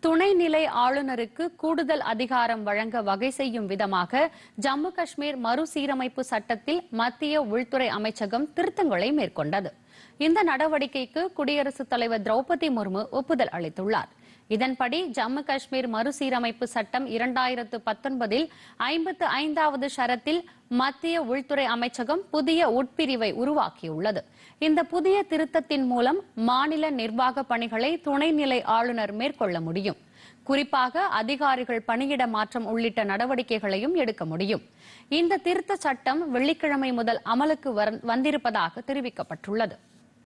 துணைநிலை ஆளுநருக்கு கூடுதல் அதிகாரம் வழங்க வகை செய்யும் விதமாக ஜம்மு காஷ்மீர் மறுசீரமைப்பு சட்டத்தில் மத்திய உள்துறை அமைச்சகம் திருத்தங்களை மேற்கொண்டது. இந்த நடவடிக்கைக்கு குடியரசுத் தலைவர் திரௌபதி முர்மு ஒப்புதல் அளித்துள்ளார். இதன்படி ஜம்மு காஷ்மீர் மறுசீரமைப்பு சட்டம் 2019 55வது ஷரத்தில் மத்திய உள்துறை அமைச்சகம் புதிய உட்பிரிவை உருவாக்கியுள்ளது. இந்த புதிய திருத்தத்தின் மூலம் மாநில நிர்வாக பணிகளை துணைநிலை ஆளுநர் மேற்கொள்ள முடியும். குறிப்பாக அதிகாரிகள் பணியிட மாற்றம் உள்ளிட்ட நடவடிக்கைகளையும் எடுக்க முடியும். இந்த திருத்த சட்டம் வெள்ளிக்கிழமை முதல் அமலுக்கு வந்திருப்பதாக தெரிவிக்கப்பட்டுள்ளது.